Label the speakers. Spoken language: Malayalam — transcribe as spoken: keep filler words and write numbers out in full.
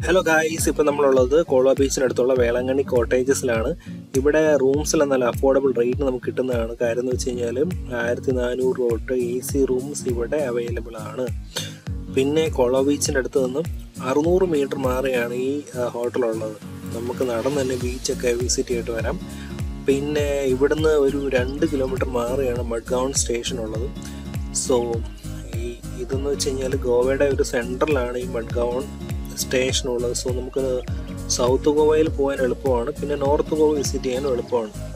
Speaker 1: ഹലോ ഗായ്സ്, ഇപ്പോൾ നമ്മളുള്ളത് കോൾവ ബീച്ചിനടുത്തുള്ള വേളാങ്കണ്ണി കോട്ടേജസിലാണ്. ഇവിടെ റൂംസിൽ നല്ല അഫോർഡബിൾ റേറ്റ് നമുക്ക് കിട്ടുന്നതാണ്. കാര്യം എന്ന് വെച്ച് കഴിഞ്ഞാൽ ആയിരത്തി നാനൂറ് തൊട്ട് എ സി റൂംസ് ഇവിടെ അവൈലബിൾ ആണ്. പിന്നെ കോൾവ ബീച്ചിൻ്റെ അടുത്ത് നിന്നും അറുന്നൂറ് മീറ്റർ മാറിയാണ് ഈ ഹോട്ടലുള്ളത്. നമുക്ക് നടന്ന് തന്നെ ബീച്ചൊക്കെ വിസിറ്റ് ചെയ്തിട്ട് വരാം. പിന്നെ ഇവിടുന്ന് ഒരു രണ്ട് കിലോമീറ്റർ മാറിയാണ് മഡ്ഗൗൺ സ്റ്റേഷൻ ഉള്ളത്. സോ ഈ ഇതെന്ന് വെച്ച് കഴിഞ്ഞാൽ ഗോവയുടെ ഒരു സെൻട്രലാണ് ഈ മഡ്ഗൗൺ സ്റ്റേഷനുള്ളത്. സോ നമുക്ക് സൗത്ത് ഗോവയിൽ പോകാൻ എളുപ്പമാണ്, പിന്നെ നോർത്ത് ഗോവ വിസിറ്റ് ചെയ്യാനും എളുപ്പമാണ്.